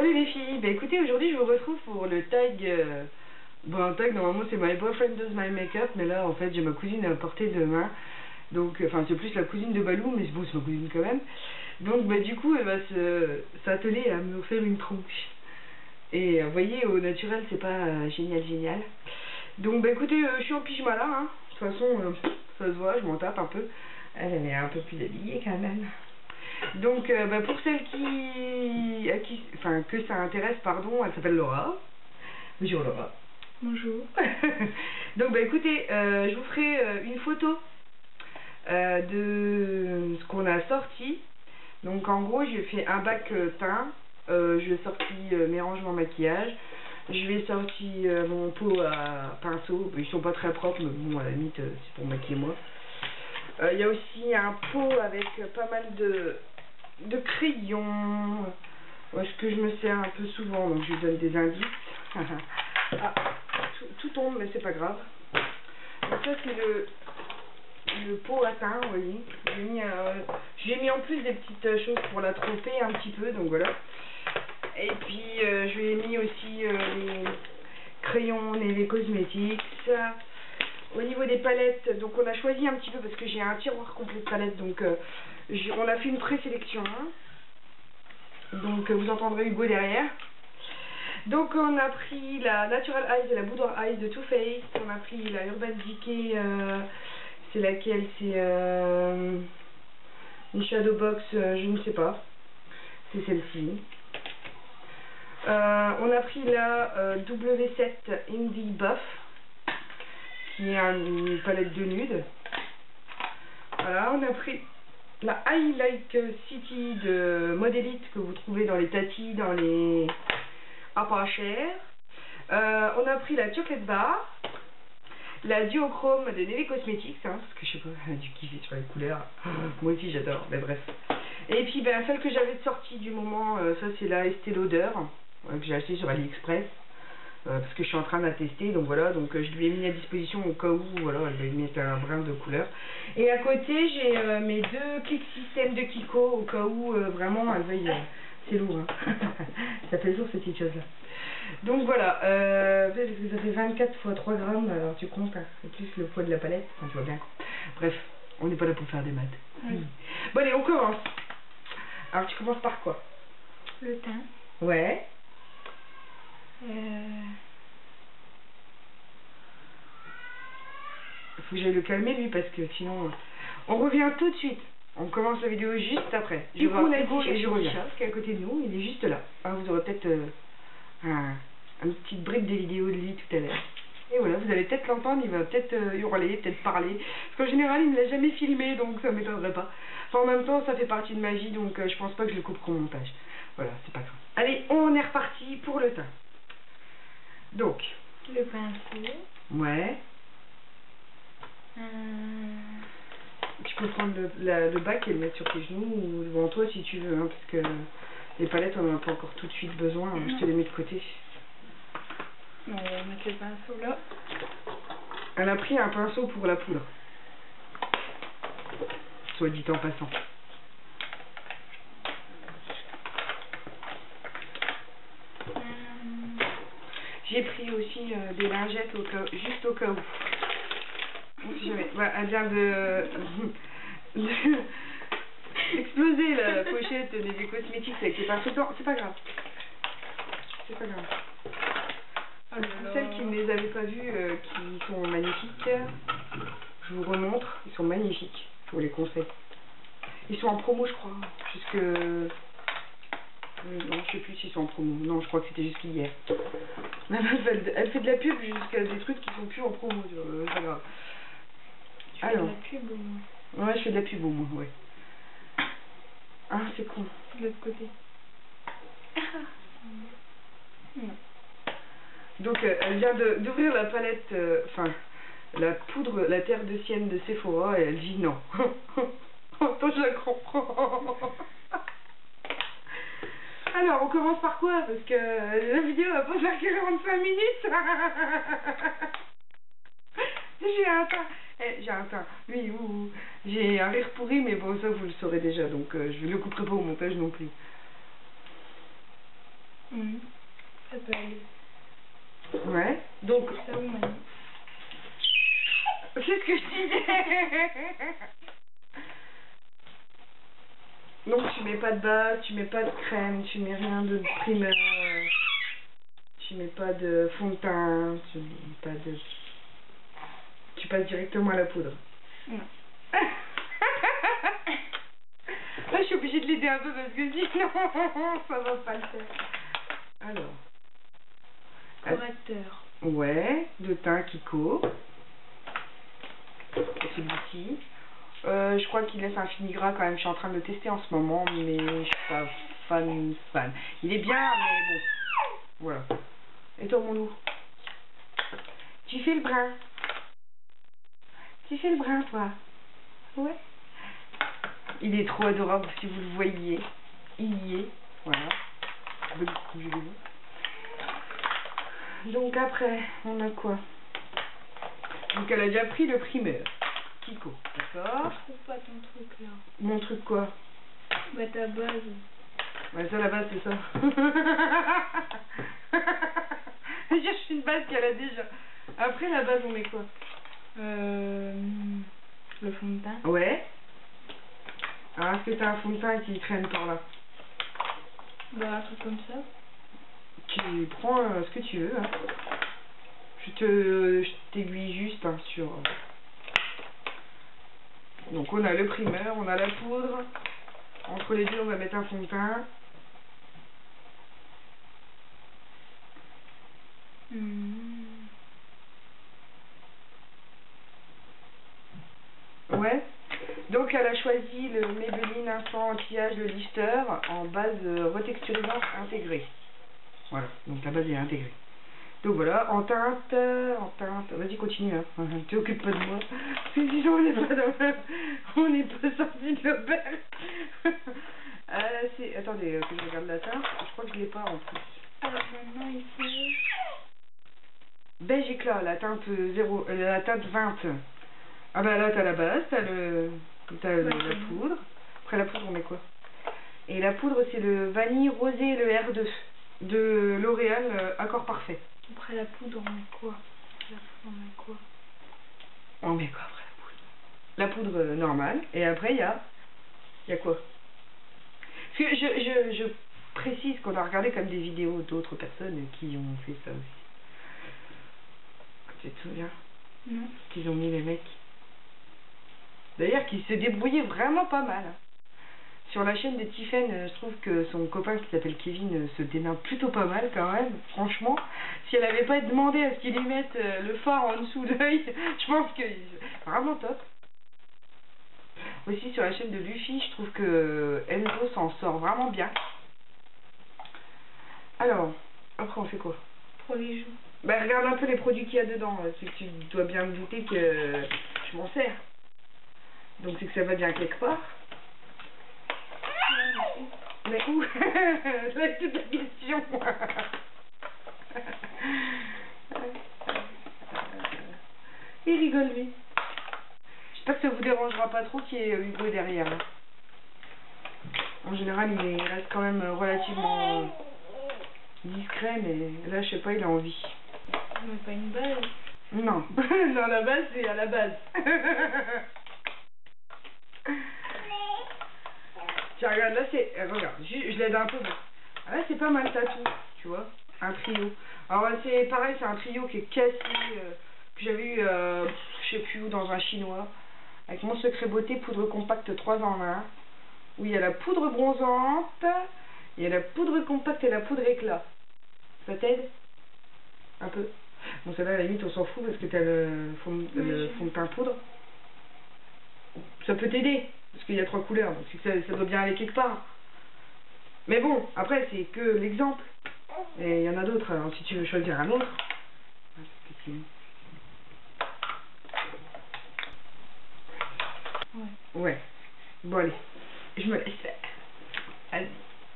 Salut les filles, bah écoutez, aujourd'hui je vous retrouve pour le tag, bon un tag normalement c'est My Boyfriend Does My Makeup, mais là en fait j'ai ma cousine à portée de main, donc enfin c'est plus la cousine de Balou, mais bon c'est ma cousine quand même, donc bah du coup elle va s'atteler à me faire une tronche, et vous voyez au naturel c'est pas génial, donc bah écoutez je suis en pyjama là, hein. De toute façon ça se voit, je m'en tape un peu, elle est un peu plus habillée quand même. Donc, bah pour celles que ça intéresse, pardon, elle s'appelle Laura. Bonjour Laura. Bonjour. Donc, bah écoutez, je vous ferai une photo de ce qu'on a sorti. Donc, en gros, j'ai fait un bac teint. Je vais sortir mes rangements maquillage. Je vais sortir mon pot à pinceau. Ils sont pas très propres, mais bon, à la limite, c'est pour maquiller moi. Il y a aussi un pot avec pas mal de crayons, ce que je me sers un peu souvent, donc je lui donne des indices. Ah, tout tombe, mais c'est pas grave. Donc ça c'est le pot à teint, vous voyez. J'ai mis en plus des petites choses pour la tromper un petit peu, donc voilà. Et puis je lui ai mis aussi les crayons et les cosmétiques. Au niveau des palettes, donc on a choisi un petit peu parce que j'ai un tiroir complet de palettes, donc on a fait une présélection. Donc vous entendrez Hugo derrière. Donc on a pris la Natural Eyes et la Boudoir Eyes de Too Faced. On a pris la Urban Decay, c'est laquelle? C'est une Shadow Box, je ne sais pas. C'est celle-ci. On a pris la W7 Indie Buff, qui est une palette de nude. Voilà, on a pris la I Like City de Modelite que vous trouvez dans les Tati, dans les pas cher. On a pris la Chocolate Bar, la Duochrome de Neve Cosmetics, hein, parce que je sais pas, elle a dû kiffer sur les couleurs. Moi aussi j'adore, mais bref. Et puis ben, celle que j'avais sortie du moment, ça c'est la Estée Lauder, que j'ai acheté sur AliExpress. Parce que je suis en train de la tester, donc voilà, donc je lui ai mis à disposition au cas où, voilà, elle va mettre un brin de couleur. Et à côté, j'ai mes deux clics système de Kiko, au cas où vraiment elle veuille, c'est lourd, hein. Ça fait lourd cette petite chose là. Donc voilà, ça fait 24 x 3 grammes, alors tu comptes, hein, et plus le poids de la palette, enfin, tu vois bien. Bref, on n'est pas là pour faire des maths. Oui. Bon allez, on commence. Alors tu commences par quoi? Le teint. Ouais. Faut que j'aille le calmer lui parce que sinon on revient tout de suite. On commence la vidéo juste après. Du coup on a Hugo et je reviens. Qui est à côté de nous, il est juste là. Alors vous aurez peut-être un petit bribe des vidéos de lui tout à l'heure. Et voilà, vous allez peut-être l'entendre, il va peut-être hurler, peut-être parler. Parce qu'en général il ne l'a jamais filmé donc ça m'étonnerait pas. Enfin en même temps ça fait partie de ma vie donc je pense pas que je le couperai au montage. Voilà, c'est pas grave. Allez, on est reparti pour le teint. Donc. Le pinceau. Ouais. Tu peux prendre le bac et le mettre sur tes genoux ou devant toi si tu veux, hein, parce que les palettes on n'en a pas encore tout de suite besoin, hein, je te les mets de côté. On va mettre le pinceau là. Elle a pris un pinceau pour la poudre. Soit dit en passant. J'ai pris aussi des lingettes juste au cas où. Si jamais. Voilà, elle vient exploser la pochette des cosmétiques avec les pinceaux. C'est pas grave. C'est pas grave. Pour celles qui ne les avaient pas vues, qui sont magnifiques, je vous remontre. Ils sont magnifiques. Je vous les conseille. Ils sont en promo, je crois. Jusque... non, je sais plus s'ils sont en promo. Non, je crois que c'était jusqu'hier. Elle fait de la pub jusqu'à des trucs qui sont plus en promo. C'est pas grave. Tu fais de la pub au moins? Ouais, je fais de la pub au moins, ouais. Ah, c'est con. De l'autre côté. Non. Donc, elle vient d'ouvrir la palette, enfin, la poudre, la terre de sienne de Sephora, et elle dit non. Toi, je la comprends. Alors, on commence par quoi? Parce que la vidéo va pas faire 45 minutes. J'ai un teint. Oui, j'ai un rire pourri, mais bon, ça vous le saurez déjà, donc je ne le couperai pas au montage non plus. Ça peut aller. Ouais. Donc, Ça ou maintenant. c'est ce que je disais. Donc tu mets pas de base, tu mets pas de crème, tu mets rien de primer, tu mets pas de fond de teint, tu mets pas de... Tu passes directement à la poudre. Non. Là, je suis obligée de l'aider un peu parce que sinon, ça va pas le faire. Alors. Correcteur. Ouais, de teint Kiko. Celui-ci. Je crois qu'il laisse un fini gras quand même. Je suis en train de le tester en ce moment, mais je suis pas fan. Il est bien, mais bon. Voilà. Et toi, mon loup? Tu fais le brun? Tu fais le brun, toi? Ouais. Il est trop adorable si vous le voyez. Il y est. Voilà. Donc après, on a quoi? Donc elle a déjà pris le primeur. Kiko, d'accord? Je trouve pas ton truc là. Mon truc quoi? Bah ta base. Ouais, ça la base c'est ça. Je cherche une base qu'elle a déjà. Après la base on met quoi? Le fond de teint. Ouais. Alors est-ce que t'as un fond de teint qui traîne par là? Bah un truc comme ça. Tu prends ce que tu veux. Hein. Je t'aiguille juste hein, sur... Donc on a le primeur, on a la poudre. Entre les deux on va mettre un fond de teint. Ouais. Donc elle a choisi le Maybelline Instant Anti-Âge, le lifter en base retexturisante intégrée. Voilà, donc la base est intégrée. Donc voilà, en teinte, vas-y continue hein, tu t'occupes pas de moi, parce que sinon on n'est pas on n'est pas sorti de l'auberge. Attendez, que je regarde la teinte, je crois que je l'ai pas en plus. Alors maintenant ici... Beige éclat, la teinte 0, la teinte 20. Ah bah là t'as la base, t'as la poudre, après la poudre on met quoi? Et la poudre c'est le vanille rosé, le R2 de L'Oréal Accord Parfait. Après la poudre, on met quoi? On met quoi après la poudre? La poudre normale. Et après, il y a quoi? Parce que je précise qu'on a regardé comme des vidéos d'autres personnes qui ont fait ça aussi. Tu te souviens? Non. Qu'ils ont mis les mecs. D'ailleurs, qui se débrouillaient vraiment pas mal. Sur la chaîne de Tiffen, je trouve que son copain qui s'appelle Kevin se démarre plutôt pas mal quand même. Franchement, si elle avait pas demandé à ce qu'il lui mette le fard en dessous de l'œil, je pense que vraiment top. Aussi sur la chaîne de Luffy, je trouve que Enzo s'en sort vraiment bien. Alors, après on fait quoi? Pour les joues. Bah regarde un peu les produits qu'il y a dedans, c'est que tu dois bien me douter que je m'en sers. Donc c'est que ça va bien quelque part. Mais où? C'est toute la question. Il rigole lui. J'espère que ça vous dérangera pas trop qu'il y ait Hugo derrière. En général il reste quand même relativement discret, mais là je sais pas, il a envie. Mais pas une base. Non, non la base c'est à la base. Tiens, regarde, là c'est... regarde, je l'aide un peu. Là c'est pas mal tatou, tu vois. Un trio. Alors c'est pareil, c'est un trio qui est cassé, que j'avais eu, je sais plus où, dans un chinois. Avec Mon Secret Beauté, poudre compacte 3 en 1. Où il y a la poudre bronzante, il y a la poudre compacte et la poudre éclat. Ça t'aide? Un peu. Bon, celle-là, à la limite, on s'en fout parce que t'as le fond de teint poudre. Ça peut t'aider. Parce qu'il y a 3 couleurs, donc ça doit bien aller quelque part. Mais bon, après, c'est que l'exemple. Et il y en a d'autres, alors si tu veux choisir un autre. Ouais. Ouais. Bon, allez. Je me laisse faire. Allez.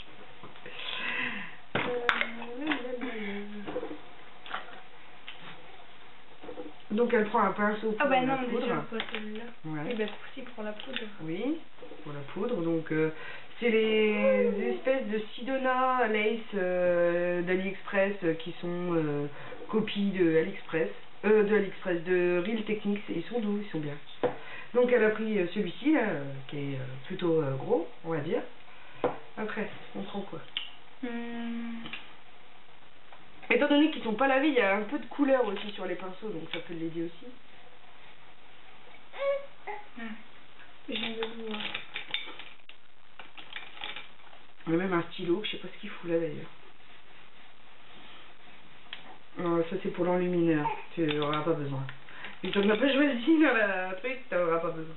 Donc elle prend un pinceau pour ah bah la non, poudre. déjà pas celle-là. Ouais. Et bah aussi pour la poudre. Oui, pour la poudre. Donc c'est les espèces de Sidona Lace d'AliExpress qui sont copies de AliExpress, de Real Techniques. Ils sont doux, ils sont bien. Donc elle a pris celui-ci là, qui est plutôt gros, on va dire. Après, on prend quoi? Étant donné qu'ils sont pas lavés, il y a un peu de couleur aussi sur les pinceaux, donc ça peut l'aider aussi. Je viens de voir. Il y a même un stylo, je sais pas ce qu'il fout là d'ailleurs. Ça c'est pour l'enlumineur, tu n'auras pas besoin. Et tu n'as pas choisi dans la truc, tu n'auras pas besoin.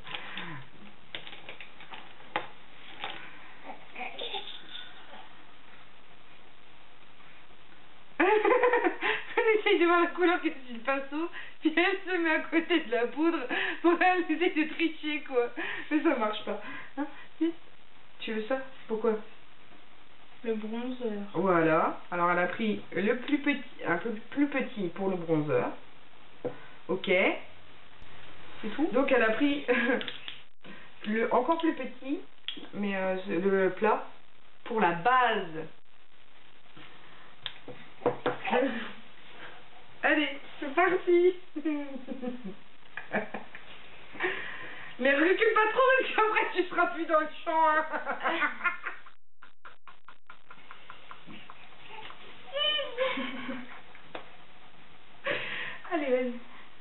On essaye de voir la couleur que c'est du pinceau, puis elle se met à côté de la poudre pour essayer de tricher quoi. Mais ça marche pas. Hein? Tu veux ça? Pourquoi? Le bronzer. Voilà. Alors elle a pris le plus petit, un peu plus petit pour le bronzer. Ok. C'est tout. Donc elle a pris le encore plus petit, mais le plat pour la base. Allez, c'est parti. Mais recule pas trop parce qu'après tu seras plus dans le champ. Hein. Allez, vas-y.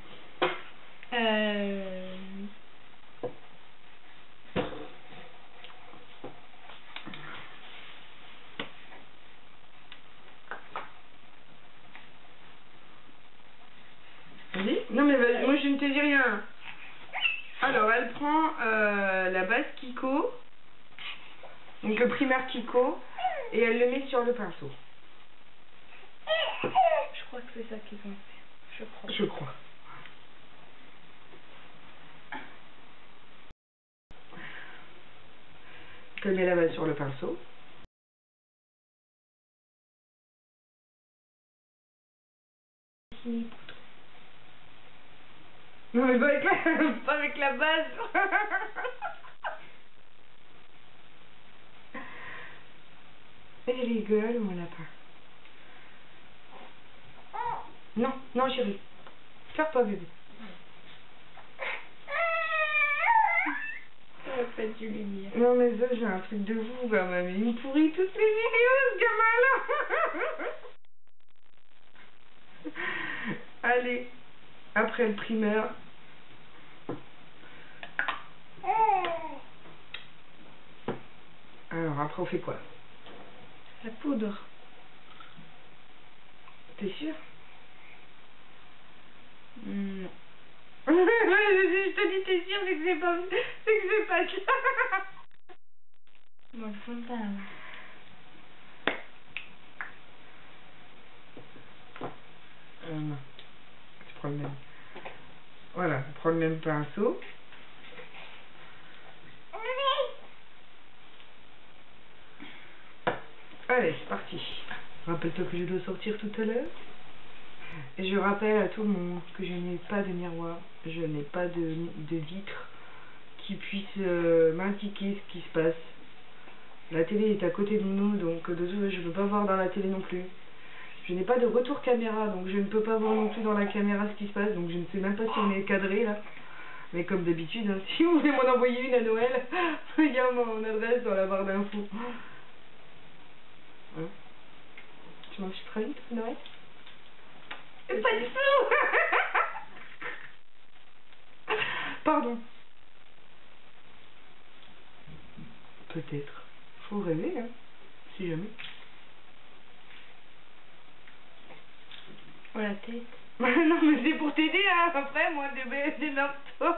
Vas-y. Non mais vas-y, moi je ne te dis rien. Alors elle prend la base Kiko, donc le primaire Kiko, et elle le met sur le pinceau. Je crois que c'est ça qu'ils ont fait. Je crois. Elle met la base sur le pinceau. Non mais pas avec la base. Elle rigole mon lapin. Non, non chérie. Pleure pas bébé. Ça va pas du lumière. Non mais ça j'ai un truc de vous quand même. Il me pourrit toutes les vidéos ce gamin là. Allez, après le primeur. Alors après on fait quoi? La poudre. T'es sûr? Non. Je te dis t'es sûr, c'est que c'est pas ça. Moi le fond de teint. Non. Tu prends le même. Voilà, tu prends le même pinceau. Allez, c'est parti. Rappelle-toi que je dois sortir tout à l'heure. Et je rappelle à tout le monde que je n'ai pas de miroir, je n'ai pas de vitre qui puisse m'indiquer ce qui se passe. La télé est à côté de nous, donc de tout, je ne peux pas voir dans la télé non plus. Je n'ai pas de retour caméra, donc je ne peux pas voir non plus dans la caméra ce qui se passe, donc je ne sais même pas si on est cadré là. Mais comme d'habitude, hein, si vous voulez m'en envoyer une à Noël, il y a mon adresse dans la barre d'infos. Hein? Tu manges très vite pour Noël? Pas du tout. Pardon. Peut-être. Faut rêver, hein. Si jamais. Oh la tête. Non mais c'est pour t'aider, hein. Après, moi, démerde-toi.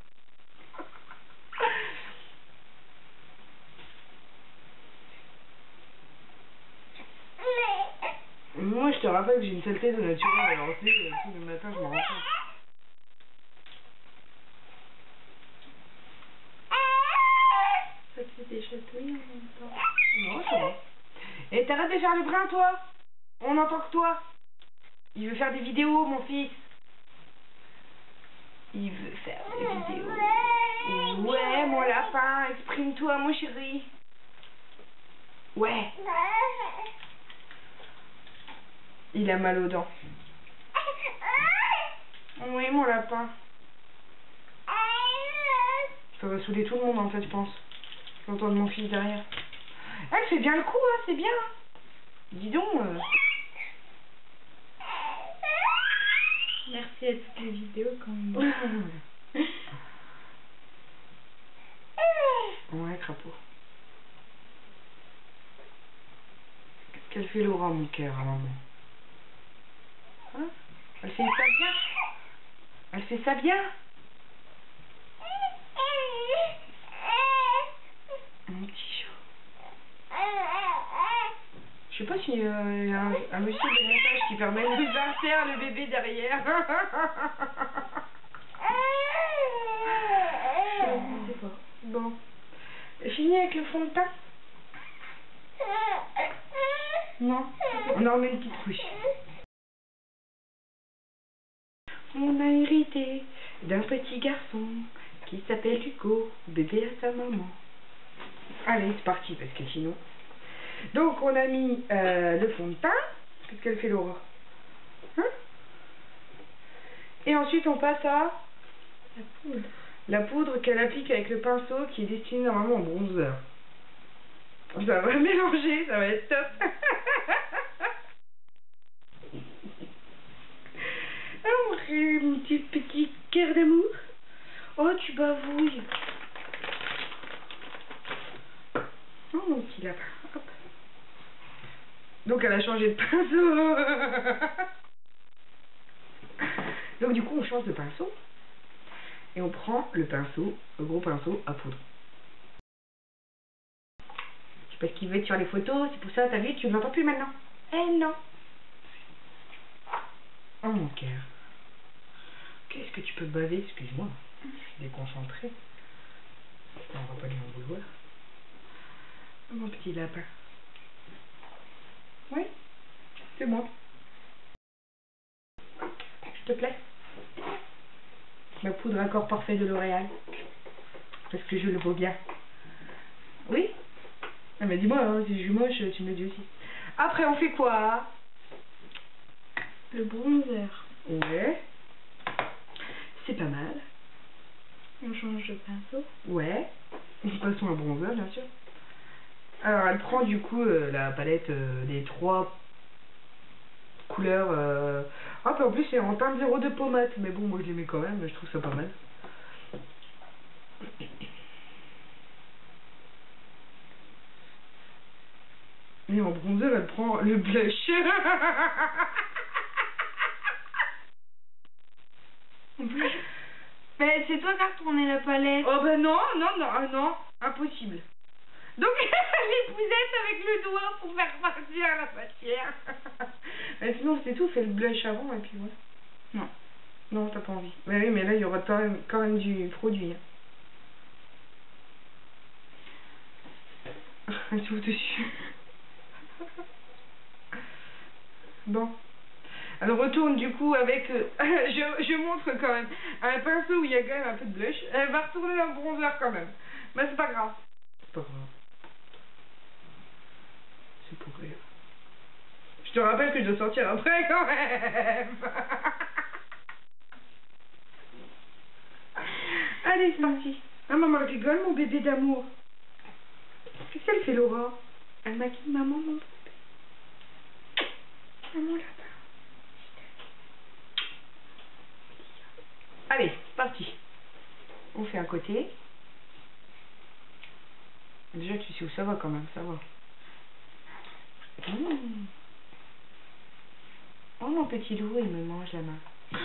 Moi, je te rappelle que j'ai une saleté de naturel, alors tu sais, tous les matins, je m'en rends compte. Ça te fait des chatouilles en même temps. Non, ça va. Et t'arrêtes de faire le brin, toi. On n'entend que toi. Il veut faire des vidéos, mon fils. Il veut faire des vidéos. Ouais, mon lapin, exprime-toi, mon chéri. Ouais. Il a mal aux dents. Oui, mon lapin. Ça va saouler tout le monde en fait, je pense. J'entends mon fils derrière. Elle fait bien le coup, hein, c'est bien. Dis donc. Merci à toutes les vidéos quand même. Ouais, crapaud. Qu'est-ce qu'elle fait Laura, mon cœur, à maman? Hein? Elle fait ça bien. Elle fait ça bien. Mon petit chat. Je sais pas si y a un monsieur de montage qui permet de faire le bébé derrière. Je sais pas. Bon. Fini avec le fond de teint? Non. On en met une petite couche. On a hérité d'un petit garçon qui s'appelle Hugo, bébé à sa maman. Allez, c'est parti, parce que sinon... Donc, on a mis le fond de teint. Qu'est-ce qu'elle fait, Laura? Hein? Et ensuite, on passe à La poudre. la poudre qu'elle applique avec le pinceau qui est destiné normalement au bronzer. Ça va mélanger, ça va être top. Oh, mon petit cœur d'amour. Oh, tu bavouilles. Oh, mon petit lapin. Hop. Donc, elle a changé de pinceau. Donc, du coup, on change de pinceau. Et on prend le pinceau, le gros pinceau à poudre. C'est parce qu'il veut être sur les photos, c'est pour ça, t'as vu, tu ne l'entends plus maintenant. Eh non. Oh, mon cœur. Qu'est-ce que tu peux baver? Excuse-moi, je suis déconcentrée. On va pas lui en vouloir. Oh, mon petit lapin. Oui, c'est moi. S'il te plaît. Ma poudre accord parfait de L'Oréal. Parce que je le vaux bien. Oui? Ah, mais dis-moi, hein, si je suis moche, tu me le dis aussi. Après, on fait quoi? Le bronzer. Ouais. C'est pas mal. On change de pinceau. Ouais. Passons un bronzer, bien sûr. Alors, elle prend du coup la palette des 3 couleurs. Ah, puis en plus, c'est en teinte 02 pommade. Mais bon, moi je les mets quand même, je trouve ça pas mal. Et en bronzer, elle prend le blush. Mais c'est toi qui as retourné la palette. Oh ben non, non, impossible. Donc, les pousettes avec le doigt pour faire partir la matière. Sinon, c'est tout, fais le blush avant et puis voilà. Non. Non, t'as pas envie. Mais oui, mais là, il y aura quand même du produit. Hein. Tout dessus. Bon. Elle retourne du coup avec... je montre quand même un pinceau où il y a quand même un peu de blush. Elle va retourner dans le bronzer quand même. Mais c'est pas grave. C'est pas grave. C'est pour rire. Je te rappelle que je dois sortir après quand même. Allez, c'est parti. Ah, maman rigole, mon bébé d'amour. Qu'est-ce qu'elle fait, Laura? Elle maquille maman, mon bébé. Maman là-bas. Allez, c'est parti. On fait un côté. Déjà, tu sais où ça va quand même, ça va. Mmh. Oh, mon petit loup, il me mange la main.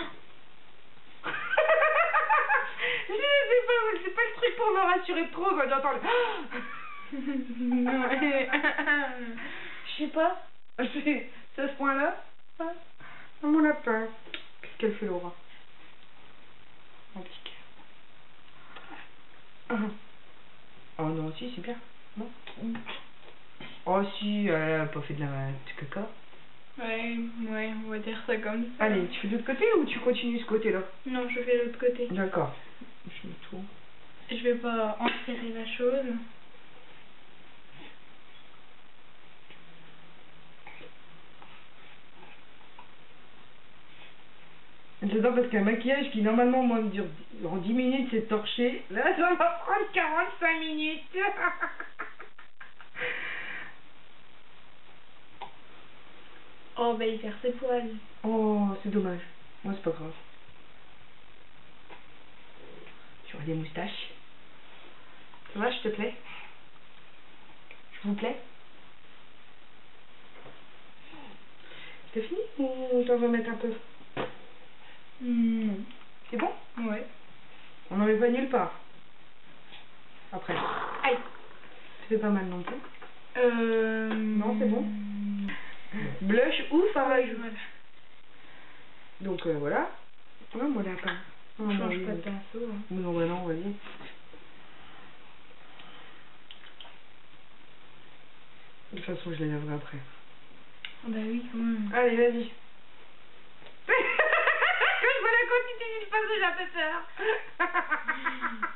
C'est pas le truc pour me rassurer trop quand j'entends le... Je sais pas. C'est à ce point-là. Oh, mon lapin. Qu'est-ce qu'elle fait, Laura? Mon petit cœur. Oh non, si, c'est bien. Non? Oh si, elle a pas fait de caca. Ouais, on va dire ça comme ça. Allez, tu fais de l'autre côté ou tu continues ce côté-là? Non, je fais l'autre côté. D'accord. Je mets tout. Je vais pas enserrer la chose. J'adore parce qu'un maquillage qui normalement moi me dure en 10 minutes c'est torché. Là ça va prendre 45 minutes. Oh bah il perd ses poils. Oh c'est dommage. Moi c'est pas grave. J'aurai des moustaches. Ça va, je te plais? Je vous plais? C'est fini ou t'en veux mettre un peu? Non. C'est bon? Ouais. On n'en met pas nulle part. Après. Aïe. Ça fait pas mal non plus. Non, c'est bon. Blush ou fard à joues. Voilà. Donc voilà. Non, mon lapin. On change pas de pinceau. Hein. Non, bah non, vas-y. De toute façon, je les laverai après. Oh bah oui, quand même. Allez, vas-y. Quand je vois la quantité du pinceau, j'ai un peu peur.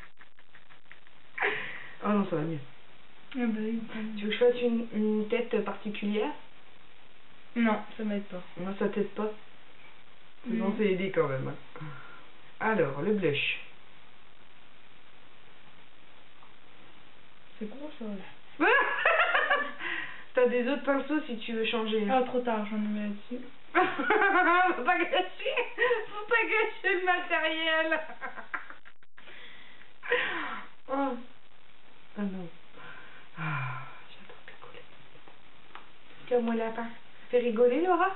Oh non, ça va mieux. Ah bah oui, quand même. Tu veux que je fasse une tête particulière? Non, ça m'aide pas. Moi, ça t'aide pas. C'est censé aider quand même. Alors, le blush. C'est gros ça. T'as des autres pinceaux si tu veux changer. Ah, trop tard, j'en ai mis là-dessus. Faut pas gâcher le matériel. Oh. Ah non. Ah, j'adore picoler. Tiens, mon lapin. Fais rigoler, Laura.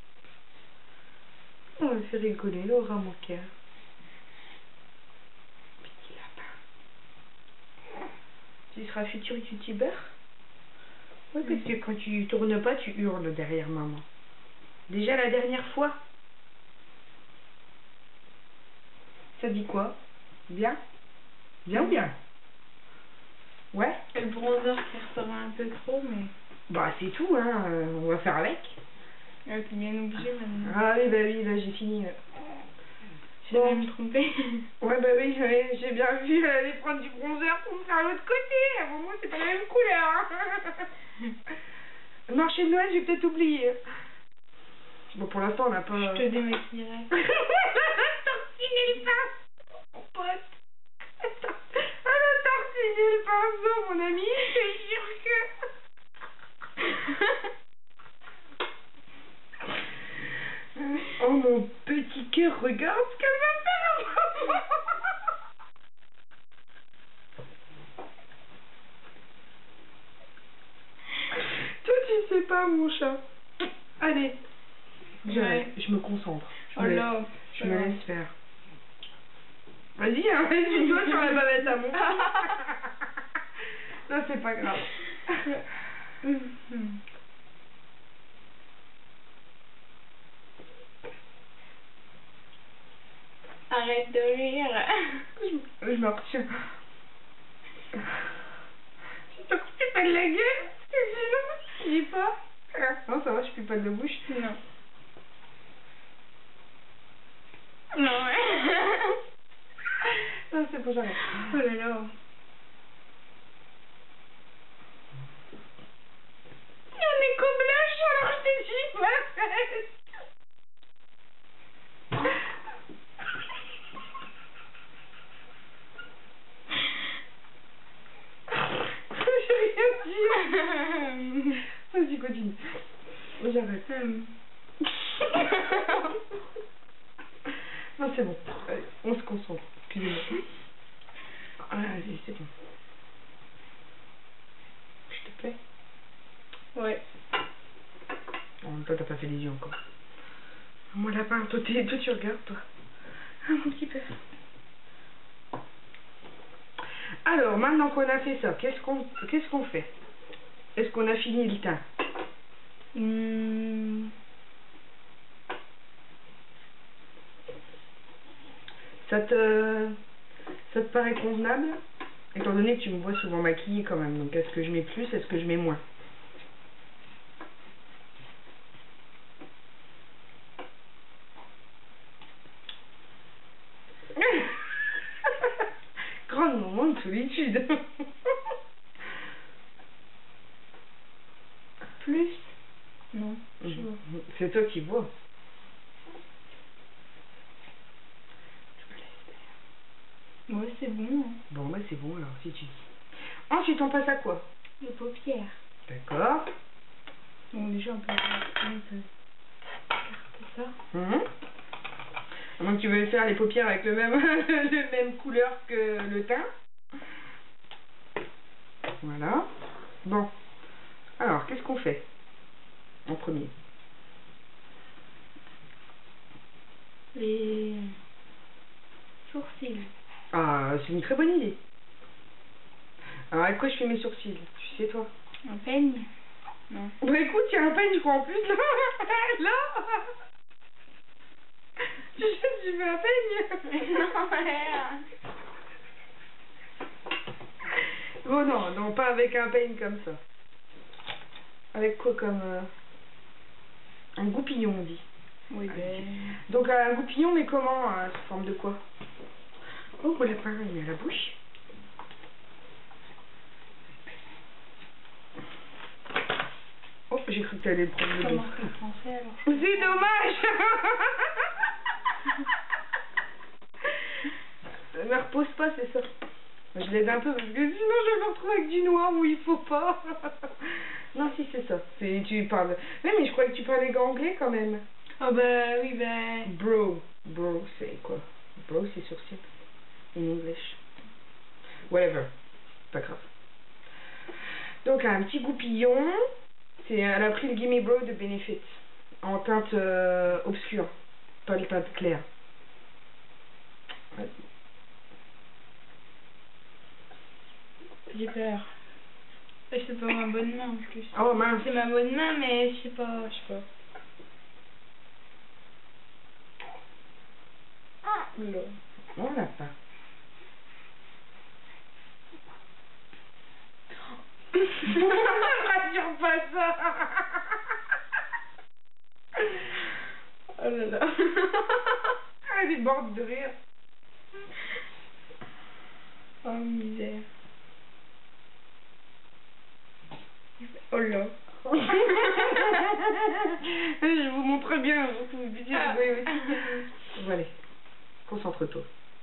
On me fait rigoler, Laura, mon cœur. Petit lapin. Tu seras futur youtubeur? Oui, parce que quand tu tournes pas, tu hurles derrière maman. Déjà la dernière fois. Ça dit quoi? Bien? Bien ou bien? Ouais? Et le bronzer qui ressort un peu trop, mais... Bah c'est tout, hein. On va faire avec. Ouais, t'es bien obligé maintenant. Ah oui, bah oui, là j'ai fini. J'ai même trompé. Ouais, bah oui, j'ai bien vu aller prendre du bronzer pour me faire l'autre côté. À un moment, c'est pas la même couleur. Marché de Noël, j'ai peut-être oublié. Bon, pour l'instant, on n'a pas... Je te démaquillerai. Tortiller le pinceau, mon pote. Elle a tortillé le pinceau, mon ami. Je te jure que... Oh, mon petit cœur, regarde ce qu'elle va faire. Toi, tu sais pas, mon chat. Allez. Ouais. Je me concentre. Je me laisse faire. Vas-y, hein, vas-y, toi sur la bavette à mon. Non, c'est pas grave. Arrête de rire. Je me retiens. Je te coupes pas de la gueule. Je dis pas. Non, ça va, je pue pas de la bouche. Non. Non, ouais. Non, c'est bon, j'arrête. Oh là là. On est qu'au blush, alors je t'ai dit ma fête. J'ai rien dit. Vas-y, continue. J'arrête. Non, c'est bon. Allez, on se concentre. Excusez-moi. Allez, c'est bon. Je te plais? Ouais. En même temps, t'as pas fait les yeux encore. Mon lapin, toi, tu regardes, toi. Ah, mon petit père. Alors, maintenant qu'on a fait ça, qu'est-ce qu'on fait? Est-ce qu'on a fini le teint? Ça te paraît convenable? Étant donné que tu me vois souvent maquillée quand même, donc est-ce que je mets plus, est-ce que je mets moins? Grand moment de solitude. Plus? Non. C'est toi qui vois. c'est bon alors, si tu dis. Ensuite, on passe à quoi? Les paupières. D'accord. Bon, déjà, on peut écarter ça. À moins que tu veuilles faire les paupières avec le même, le même couleur que le teint. Voilà. Bon. Alors, qu'est-ce qu'on fait en premier? Les sourcils. Ah, c'est une très bonne idée. Alors, avec quoi je fais mes sourcils? Tu sais, toi? Un peigne? Non. Bah écoute, il y a un peigne, je crois, en plus, là. Là. Tu veux un peigne? Non, rien. Oh non, non, pas avec un peigne comme ça. Avec quoi comme... un goupillon, on dit. Oui, ben... Donc un goupillon, mais comment? Sous forme de quoi? Oh, le lapin, il met à la bouche. Oh, j'ai cru que t'allais le prendre le Comment dos. c'est français, alors? C'est dommage. Ne repose pas, c'est ça. Je l'aide un peu parce que sinon je vais me retrouver avec du noir où il faut pas. Non, si, c'est ça. Tu parles... Oui, mais je croyais que tu parlais anglais quand même. Oh bah oui, bah... Bro. Bro, c'est quoi? Bro, c'est sourcil. In English. Whatever. Pas grave. Donc, un petit goupillon. Elle a pris le Gimme Bro de Benefit. En teinte obscure. Pas le teinte claire. Vas-y. J'ai peur. C'est pas ma bonne main en plus. Oh mince. C'est ma bonne main, mais je sais pas. Là. On l'a pas. Rassure pas ça. Oh là là. Elle est morte de rire. Oh misère. Oh là. Je vous montre bien, vous pouvez aussi. Bon, allez, concentre-toi.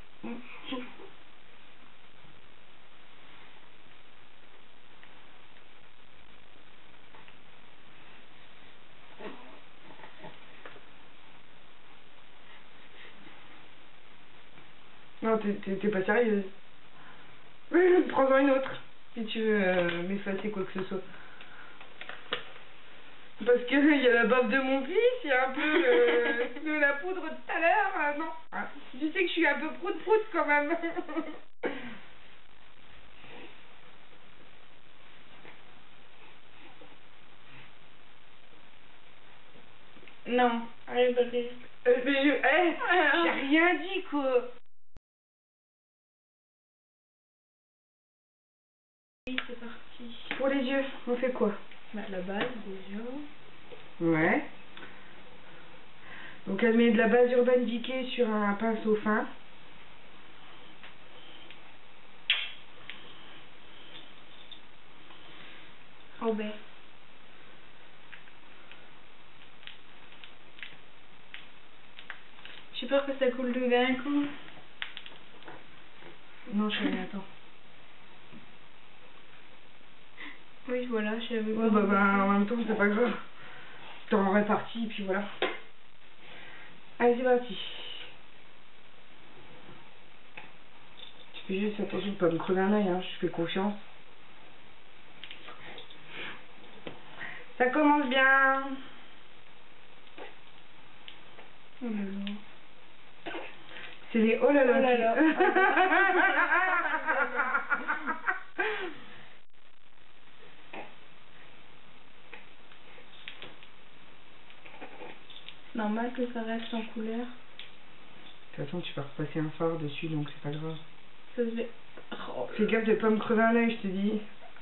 Non, t'es pas sérieuse. Prends-en une autre, si tu veux m'effacer quoi que ce soit. Parce que il y a la bave de mon fils, il y a un peu de la poudre de tout à l'heure. Non, tu sais que je suis un peu prout-prout quand même. Non, allez, vas-y. Mais j'ai rien dit quoi. Oui, c'est parti. Pour les yeux, on fait quoi? Bah, la base déjà. Ouais. Donc elle met de la base Urban Decay sur un pinceau fin. Oh ben. J'ai peur que ça coule tout d'un coup. Non, je sais, attends. Oui, voilà, j'avais Ouais, en même temps, c'est pas grave. T'en répartis, et puis voilà. Allez, c'est parti. Tu fais juste attention de pas me crever un œil, hein, je fais confiance. Ça commence bien. Oh là là. C'est les oh là là. Oh là là. Normal que ça reste en couleur. De toute façon, tu vas repasser un fard dessus, donc c'est pas grave. Ça se fait. Oh. Fais gaffe de pas me crever un œil, je te dis.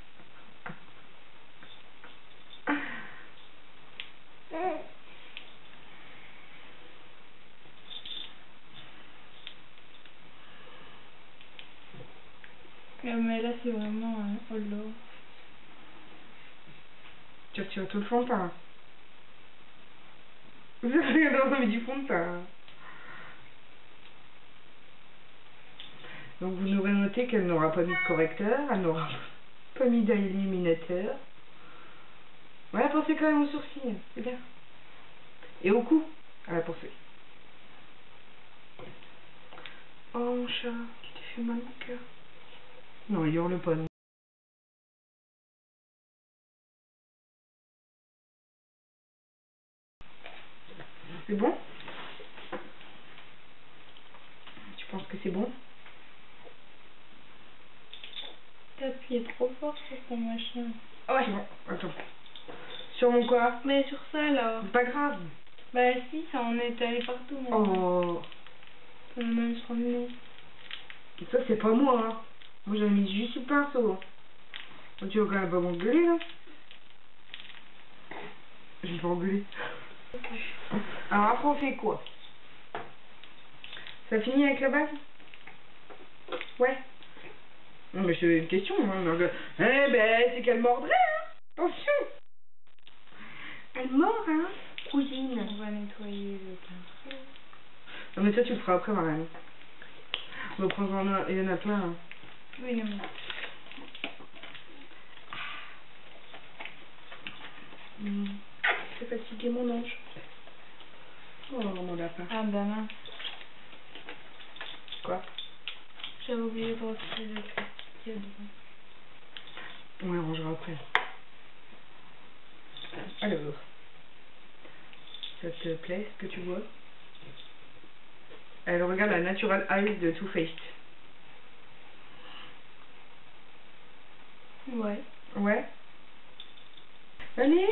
Mais là, c'est vraiment oh là. Tu retires tout le fond de teint. Vous avez envie du fond de teint. Donc vous aurez noté qu'elle n'aura pas mis de correcteur, elle n'aura pas mis d'illuminateur. Ouais, pensez quand même aux sourcils, c'est bien. Et au cou, elle a pensé. Oh mon chat, tu t'es fait mal au cœur. Non, il hurle pas, non. C'est bon? Tu penses que c'est bon? T'as appuyé trop fort sur ton machin. Ouais. Bon, attends. Sur mon quoi? Mais sur ça alors. C'est pas grave. Bah si, ça en est allé partout maintenant. Oh. Ça va même se revenir. Ça c'est pas moi, hein. Moi j'ai mis juste le pinceau. Donc, tu vas quand même pas m'engueuler là? Je vais pas engueuler. Alors après on fait quoi? Ça finit avec la base? Ouais. Non mais c'est une question, hein. Eh ben c'est qu'elle mordrait, hein. Attention. Elle mord, hein, cousine. On va nettoyer le pinceau. Non mais ça tu le feras après, Marianne. On va prendre un, il y en a plein, hein. Oui, non mais... C'est fatigué mon ange. Oh mon lapin. Ah bah mince. Quoi? J'avais oublié de retirer le truc qu'il y a dedans. On les rangera après. Alors, ça te plaît ce que tu vois? Elle regarde la Natural Eyes de Too Faced. Ouais. Ouais. Allez,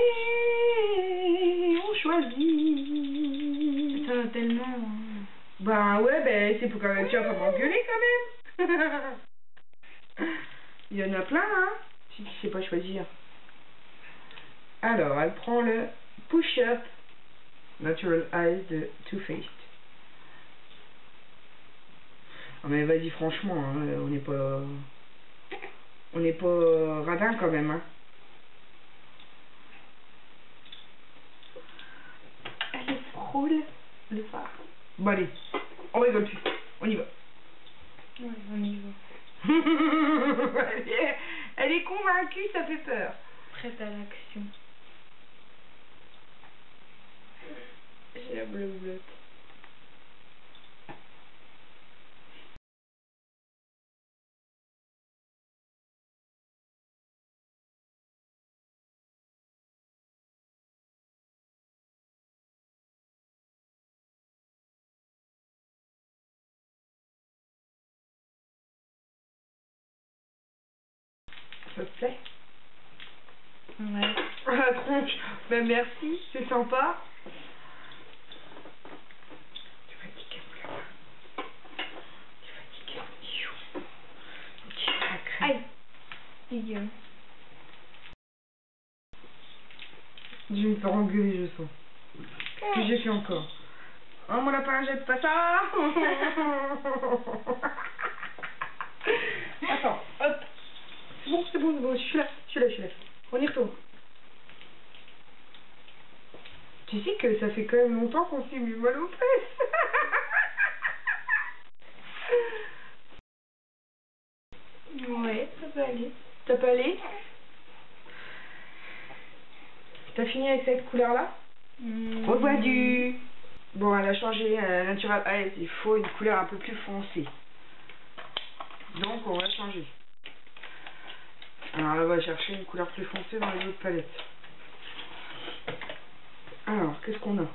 on choisit. Ça va tellement... hein. Bah ouais, ben c'est pour quand même, tu vas pas m'engueuler quand même. Il y en a plein, hein, si tu sais pas choisir. Alors, elle prend le Push-Up Natural Eyes de Too Faced. Non mais vas-y franchement, hein, on n'est pas radin quand même, hein. Elle frôle le phare. Bon allez, on rigole plus, on y va. Ouais, on y va. Elle est convaincue, ça fait peur. Prête à l'action. J'ai la bleue. Ça te plaît? Ouais. Ah tronche, ben merci, c'est sympa. Tu vas fatiguer mon lapin. Tu vas fatiguer mon chou. Mon petit sacré. Aïe. Dégueu. Je vais me faire engueuler, je sens. Qu'est-ce que j'ai fait encore? Oh mon lapin, jette pas ça. Attends, hop. C'est bon, je suis là. On y retourne. Tu sais que ça fait quand même longtemps qu'on s'est mis mal aux fesses. Ouais, ça peut aller. Ça peut aller? T'as fini avec cette couleur-là? On voit du... Bon, elle a changé Natural Eyes. Il faut une couleur un peu plus foncée. Donc, on va changer. Alors, elle va chercher une couleur plus foncée dans les autres palettes. Alors, qu'est-ce qu'on a?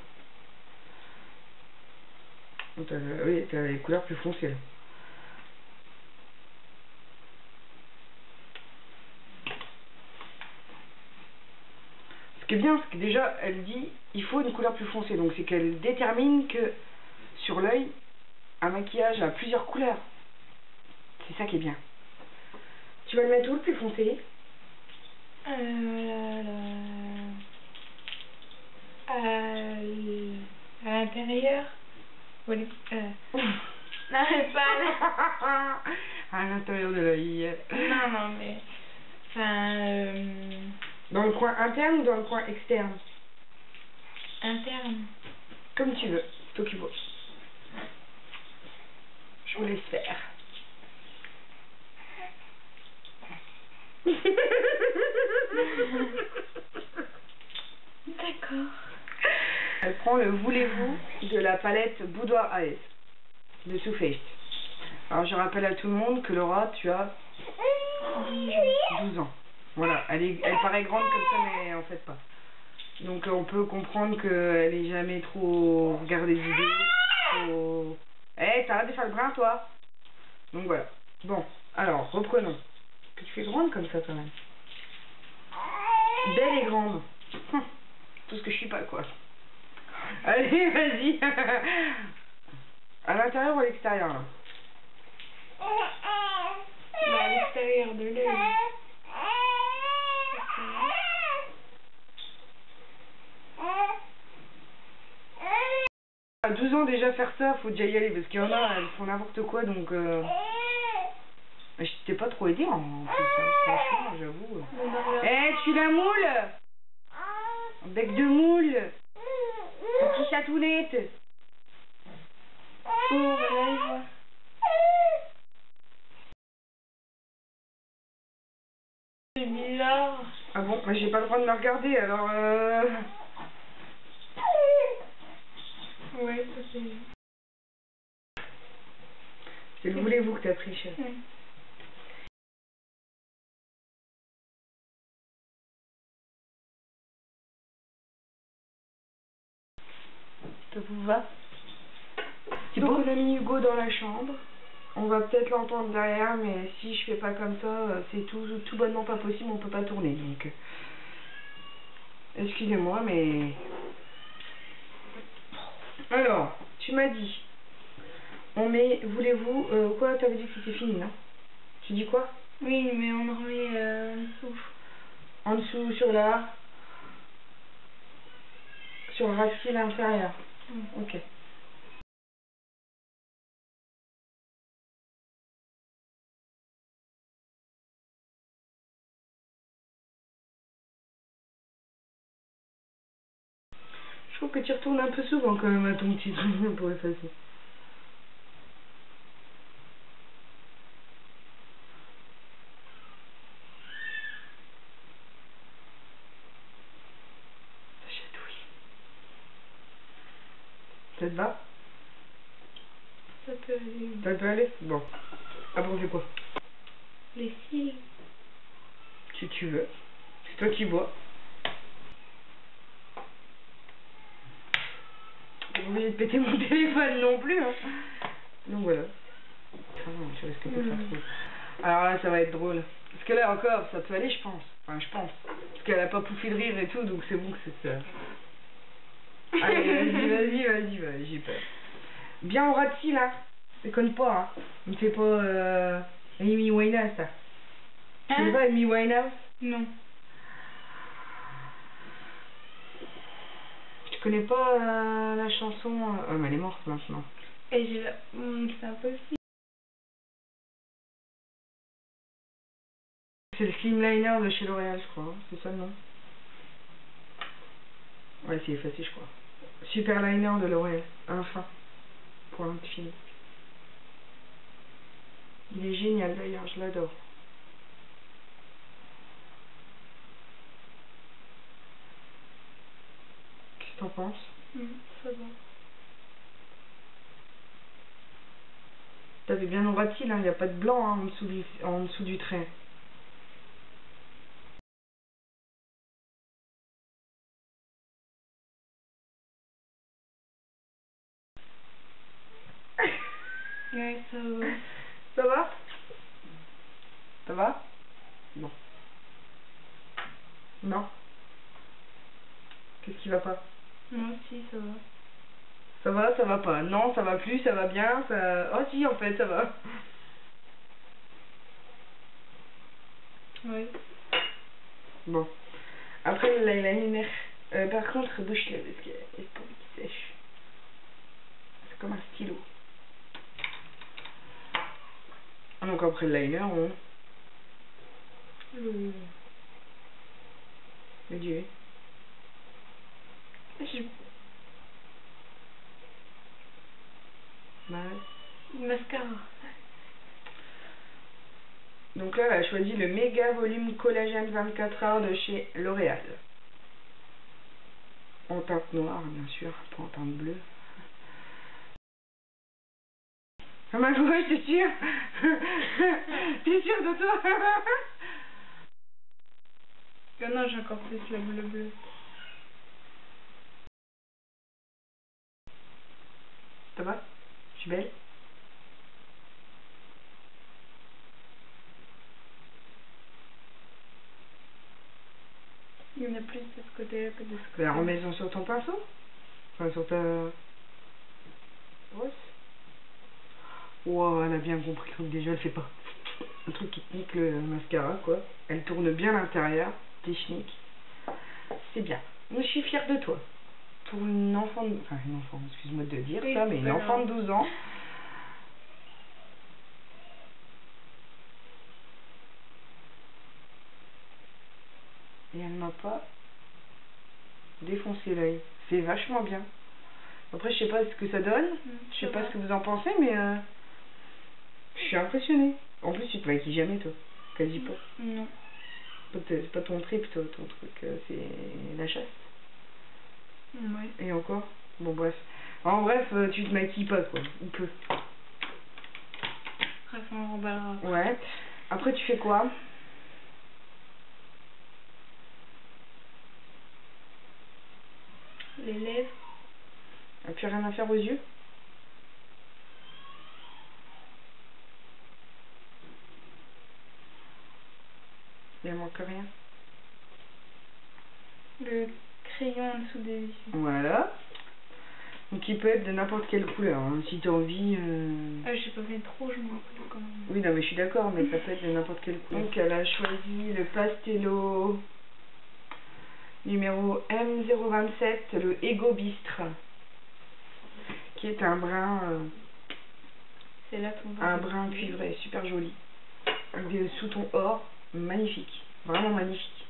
Oui, t'as les couleurs plus foncées, là. Ce qui est bien, c'est que déjà, elle dit il faut une couleur plus foncée. Donc, c'est qu'elle détermine que sur l'œil, un maquillage a plusieurs couleurs. C'est ça qui est bien. Tu vas le mettre où, le plus foncé? À l'intérieur. Non, mais pas là. À l'intérieur de l'œil. Non, mais... Enfin... Dans le coin interne ou dans le coin externe? Interne. Comme tu veux, toi qui vois. Je vous laisse faire. prends le voulez-vous de la palette Boudoir Eyes de Too Faced. Alors je rappelle à tout le monde que Laura, tu as 12 ans. Voilà, elle paraît grande comme ça, mais en fait pas. Donc on peut comprendre qu'elle est jamais trop regardée des vidéos, trop... t'arrêtes de faire le brin, toi. Donc voilà. Bon, alors, reprenons. Que tu fais grande comme ça, quand même. Belle et grande. Tout ce que je suis pas, quoi. Allez, vas-y. À l'intérieur ou à l'extérieur, là? Bah, à l'extérieur de l'œil. À 12 ans déjà faire ça, faut déjà y aller parce qu'il y en a, elles font n'importe quoi donc je t'ai pas trop aidé en plus, hein, franchement, j'avoue. Tu la moule? Bec de moule, petit chatounette. Oh, voilà, je vois. C'est bizarre. Ah bon, mais j'ai pas le droit de me regarder alors Ouais, ça c'est... C'est le voulez-vous que t'as pris, chef. Ça vous va? Donc on a mis Hugo dans la chambre. On va peut-être l'entendre derrière, mais si je fais pas comme ça, c'est tout bonnement pas possible, on peut pas tourner. Donc, excusez-moi, mais... Alors, tu m'as dit, on met, voulez-vous, quoi, t'avais dit que c'était fini, hein? Tu dis quoi? Oui, mais on en remet en dessous. En dessous, sur le racine inférieur. Ok. Je trouve que tu retournes un peu souvent quand même à ton petit truc pour effacer. Ça chatouille. Ça te va? Ça peut aller. Ça peut aller? Bon. Après on fait quoi? Les cils. Si tu veux. C'est toi qui vois. J'ai pas obligé de péter mon téléphone non plus, hein. Donc voilà. Ah non, je risque pas de faire trop. Alors là, ça va être drôle. Parce que là encore, ça peut aller, je pense. Enfin, je pense. Parce qu'elle a pas pouffé de rire et tout, donc c'est bon que c'est ça. Allez, vas-y, j'ai peur. Bien au ras de cils, hein. Déconne pas, hein. Ne fais pas Amy Winehouse, ça. Tu sais pas Amy Winehouse? Non. Tu connais pas la chanson mais elle est morte maintenant. Et j'ai la... c'est impossible. C'est le Slim Liner de chez L'Oréal, je crois. C'est ça le nom? Ouais, c'est effacé, je crois. Super Liner de L'Oréal. Enfin. Pour un petit film. Il est génial d'ailleurs, je l'adore. Qu'est-ce que t'en penses? Ça va. T'avais bien au ras de cils, hein, il n'y a pas de blanc hein, en dessous du trait. Ouais, ça va. Ça va? Ça va? Non. Non? Qu'est-ce qui va pas? Non, si, ça va. Ça va pas. Non, ça va plus, ça va bien, ça... Oh si, en fait, ça va. Ouais. Bon. Après, le liner, par contre, bouche-le, parce qu'il est pas qu'il sèche. C'est comme un stylo. Donc après le liner, on... Le duvet. Mascara. Donc là, elle a choisi le méga volume collagène 24 heures de chez L'Oréal. En teinte noire, bien sûr, pas en teinte bleue. Ah ma gauche, t'es sûre? T'es sûre de toi? Oh non, j'ai encore plus le bleu. Ça va? Je suis belle? Il y en a plus de ce côté-là que de ce côté. Ben, remets-en sur ton pinceau. Enfin, sur ta brosse. Wow, elle a bien compris le truc déjà, elle fait pas. Le truc qui te nique le mascara, quoi. Elle tourne bien l'intérieur, technique. C'est bien. Moi, je suis fière de toi. Pour une enfant de... Enfin, une enfant, excuse-moi de dire Oui, ça, mais une enfant de 12 ans. Et elle m'a pas défoncé l'œil. C'est vachement bien. Après, je sais pas ce que ça donne. Je sais pas ce que vous en pensez, mais je suis impressionnée. En plus, tu te maquilles jamais, toi. Quasi pas. Non. C'est pas ton trip, toi, ton truc. C'est la chasse. Ouais. Et encore. Bon, bref. En bref, tu te maquilles pas, quoi. Ou peu. Bref, on remballera. Ouais. Après, tu fais quoi? Les lèvres. Et puis rien à faire aux yeux? Il ne manque rien. Le crayon en dessous des yeux. Voilà. Donc il peut être de n'importe quelle couleur, hein. Si tu as envie... Ah, j'ai pas fait trop, je m'en rappelle quand même. Oui, non, mais je suis d'accord, mais ça peut être de n'importe quelle couleur. Donc elle a choisi le Pastello numéro M027, le Ego Bistre, qui est un brun... C'est là qu'on va... un brun cuivré, super joli. Avec des sous-tons or, magnifique. Vraiment magnifique.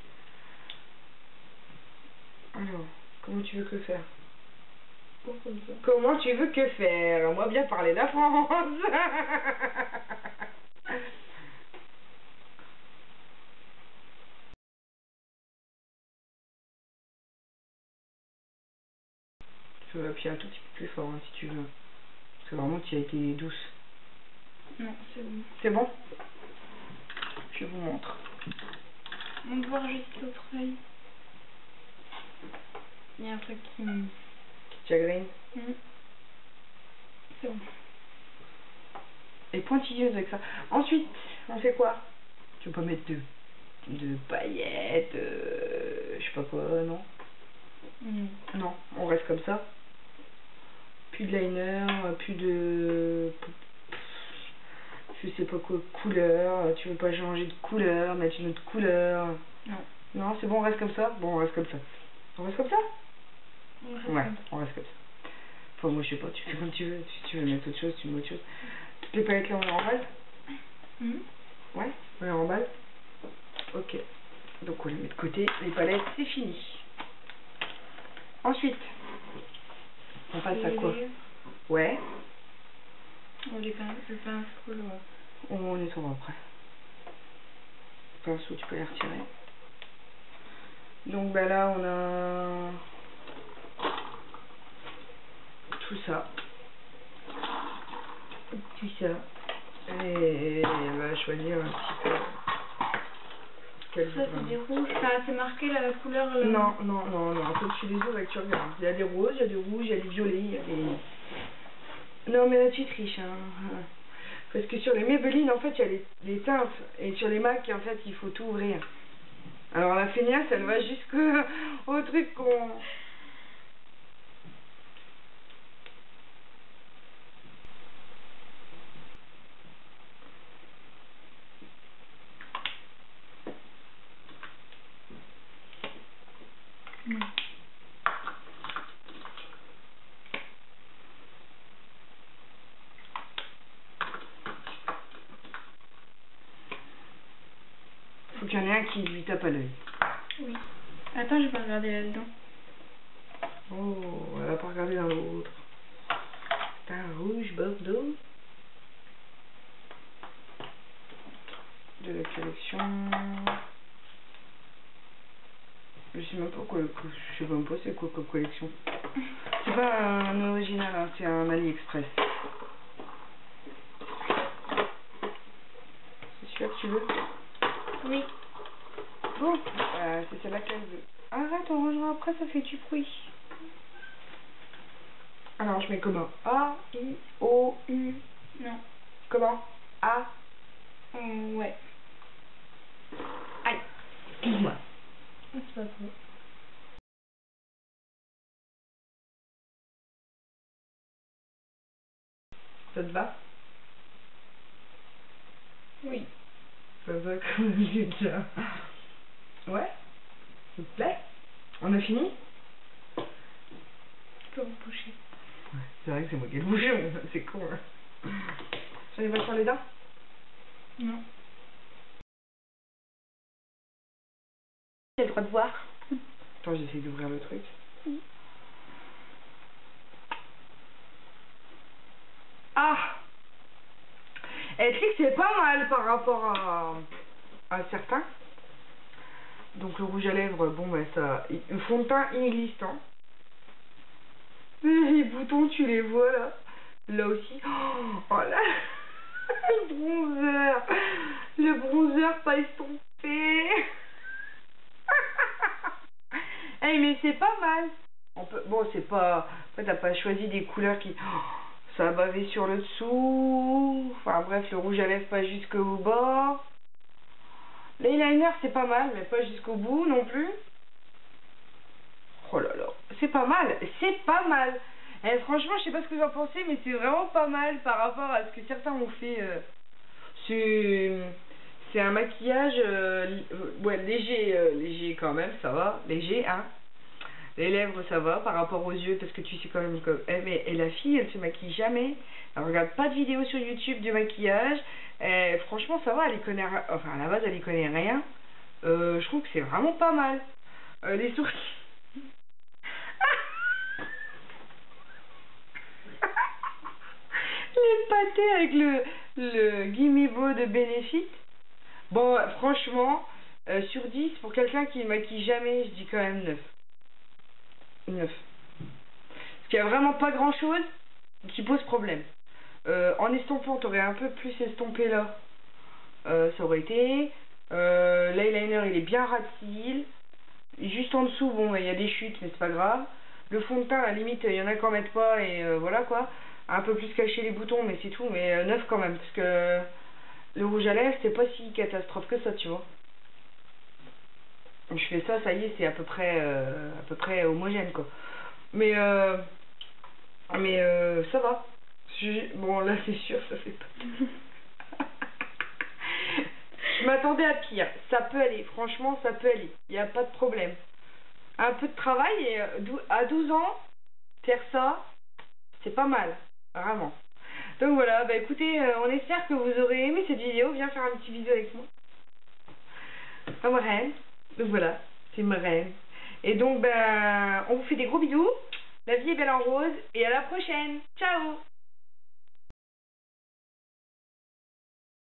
Alors, comment tu veux que faire? Comme ça. Comment tu veux que faire? Moi bien parler la France. Tu peux appuyer un tout petit peu plus fort, hein, si tu veux. Parce que vraiment tu as été douce. Non, c'est bon. C'est bon? Je vous montre. On va voir juste l'autre œil. Il y a un truc qui me... Chagrine. C'est bon. Et pointilleuse avec ça. Ensuite, on fait quoi? Tu veux pas mettre de paillettes, je sais pas quoi, non? Non, on reste comme ça. Plus de liner, plus de... je sais pas quoi, couleur. Tu veux pas changer de couleur, mettre une autre couleur? Non. Non, c'est bon, on reste comme ça? Bon, on reste comme ça. On reste comme ça? Ouais, on reste comme ça. Enfin, moi, je sais pas, tu fais comme tu veux. Si tu veux mettre autre chose, tu mets autre chose. Toutes les palettes là, on les remballe? Ouais, on les remballe? Ok. Donc, on les met de côté. Les palettes, c'est fini. Ensuite, on passe à quoi? Ouais. Le pinceau, là. On nettoiera après. Le pinceau, tu peux les retirer. Donc, bah là, on a tout ça. Tout ça. Et on va choisir un petit peu. Ça, c'est des rouges. Enfin, c'est marqué la couleur. Là. Non, non, non, non. Faut que tu les ouvres et que tu regardes. Il y a des roses, il y a des rouges, il y a des violets, il y a des... Non, mais là, tu triches, hein. Parce que sur les Maybelline, en fait, il y a les teintes. Et sur les MAC, en fait, il faut tout ouvrir. Alors, la feignasse, elle va jusqu'au truc qu'on... Faut qu'il y en ait un qui lui tape à l'œil. Oui. Attends, je vais regarder là-dedans. Oh, elle va pas regarder dans l'autre. Teint rouge, Bordeaux. De la collection... Je sais même pas quoi, je sais même pas c'est quoi comme collection. C'est pas un original, hein, c'est un AliExpress. C'est celui-là que tu veux? Oui. Bon, c'est celle-là qu'elle veut. Arrête, on rangera après, ça fait du bruit. Alors, je mets comment? A, I, O, U. Non. Comment? A. Ouais. Aïe. Excuse-moi. C'est pas trop. Ça te va? Oui. Ça va comme j'ai déjà. Ouais? Ça te plaît? On a fini? Tu peux reboucher. Ouais, c'est vrai que c'est moi qui ai le bouchon, c'est con. Hein. J'en ai pas sur les dents? Non. J'ai le droit de voir. Attends, j'essaie d'ouvrir le truc. Ah! Et tu sais que c'est pas mal par rapport à certains. Donc le rouge à lèvres, bon bah ça... Le fond de teint inexistant. Les boutons, tu les vois là. Là aussi. Oh là! Le bronzer! Le bronzer pas estompé! Hey, mais c'est pas mal. On peut... Bon, c'est pas... Après, t'as pas choisi des couleurs qui... ça a bavé sur le dessous. Enfin bref, le rouge à lèvres pas jusqu'au bas. L'eyeliner c'est pas mal, mais pas jusqu'au bout non plus. Oh là là, c'est pas mal, c'est pas mal. Et franchement, je sais pas ce que vous en pensez, mais c'est vraiment pas mal par rapport à ce que certains ont fait. C'est un maquillage ouais, léger quand même, ça va, léger, hein. Les lèvres, ça va, par rapport aux yeux, parce que tu sais quand même que... Et la fille, elle se maquille jamais. Elle regarde pas de vidéos sur YouTube de maquillage. Franchement, ça va, elle y connaît... Enfin, à la base, elle y connaît rien. Je trouve que c'est vraiment pas mal. Les sourcils... Les pâtés avec le Gimme Brow de Benefit. Bon, franchement, sur 10, pour quelqu'un qui ne maquille jamais, je dis quand même 9. 9. Parce qu'il n'y a vraiment pas grand chose qui pose problème. En estompant, t'aurais un peu plus estompé là. Ça aurait été. L'eyeliner, il est bien rat-cils. Juste en dessous, bon, il y a des chutes, mais c'est pas grave. Le fond de teint, à la limite, il y en a qui en mettent pas, et voilà quoi. Un peu plus caché les boutons, mais c'est tout. Mais 9 quand même, parce que le rouge à lèvres, c'est pas si catastrophe que ça, tu vois. Je fais ça, ça y est, c'est à peu près homogène quoi. Mais ça va. Bon là c'est sûr, ça fait pas. Je m'attendais à pire. Ça peut aller, franchement ça peut aller. Il n'y a pas de problème. Un peu de travail et à 12 ans, faire ça, c'est pas mal, vraiment. Donc voilà, bah écoutez, on espère que vous aurez aimé cette vidéo. Viens faire un petit bisou avec moi. À ma reine. Donc voilà, c'est ma reine. Et donc, ben, on vous fait des gros bisous. La vie est belle en rose. Et à la prochaine. Ciao!